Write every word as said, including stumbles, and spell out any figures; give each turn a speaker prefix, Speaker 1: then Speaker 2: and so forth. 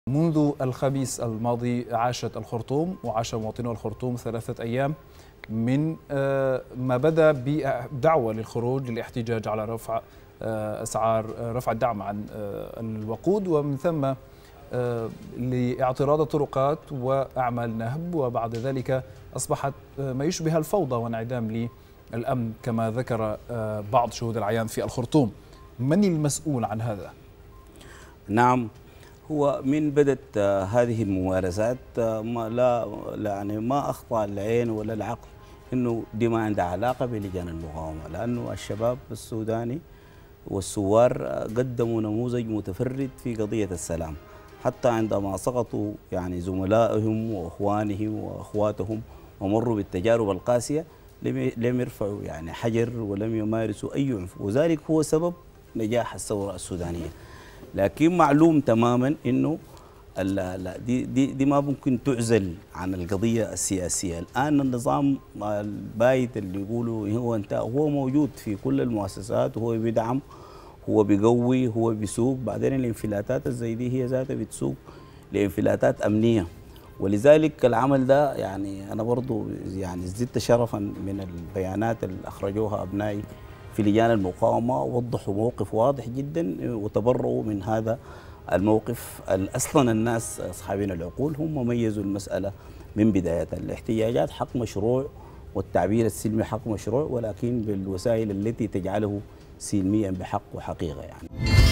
Speaker 1: منذ الخميس الماضي عاشت الخرطوم وعاش مواطنو الخرطوم ثلاثة أيام من ما بدأ بدعوة للخروج للاحتجاج على رفع أسعار رفع الدعم عن الوقود، ومن ثم لاعتراض الطرقات وأعمال نهب، وبعد ذلك أصبحت ما يشبه الفوضى وانعدام للأمن كما ذكر بعض شهود العيان في الخرطوم. من المسؤول عن هذا؟
Speaker 2: نعم، هو من بدت هذه الممارسات ما لا يعني ما أخطأ العين ولا العقل إنه دي ما عندها علاقة بلجان المقاومة، لأنه الشباب السوداني والثوار قدموا نموذج متفرد في قضية السلام، حتى عندما سقطوا يعني زملائهم وأخوانهم وأخواتهم ومروا بالتجارب القاسية لم يرفعوا يعني حجر ولم يمارسوا أي عنف، وذلك هو سبب نجاح الثورة السودانية. لكن معلوم تماما انه لا دي دي دي ما ممكن تعزل عن القضيه السياسيه. الان النظام البايت اللي يقولوا هو انت هو موجود في كل المؤسسات، وهو بيدعم، هو بيقوي، هو بيسوق، بعدين الانفلاتات الزي دي هي ذاتها بتسوق لانفلاتات امنيه. ولذلك العمل ده يعني انا برضو يعني زدت شرفا من البيانات اللي اخرجوها ابنائي في لجان المقاومة، وضحوا موقف واضح جدا وتبرؤوا من هذا الموقف. أصلا الناس أصحابين العقول هم ميزوا المسألة من بداية. الاحتجاجات حق مشروع والتعبير السلمي حق مشروع، ولكن بالوسائل التي تجعله سلميا بحق وحقيقة يعني.